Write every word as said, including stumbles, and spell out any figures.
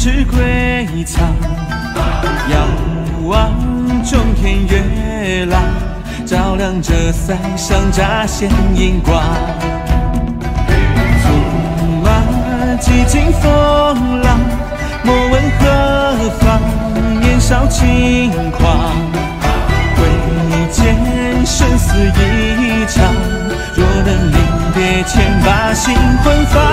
是归藏。遥望中天月朗，照亮这塞上乍现银光。纵马几经风浪，莫问何方，年少轻狂。挥剑生死一场，若能临别前把心魂放。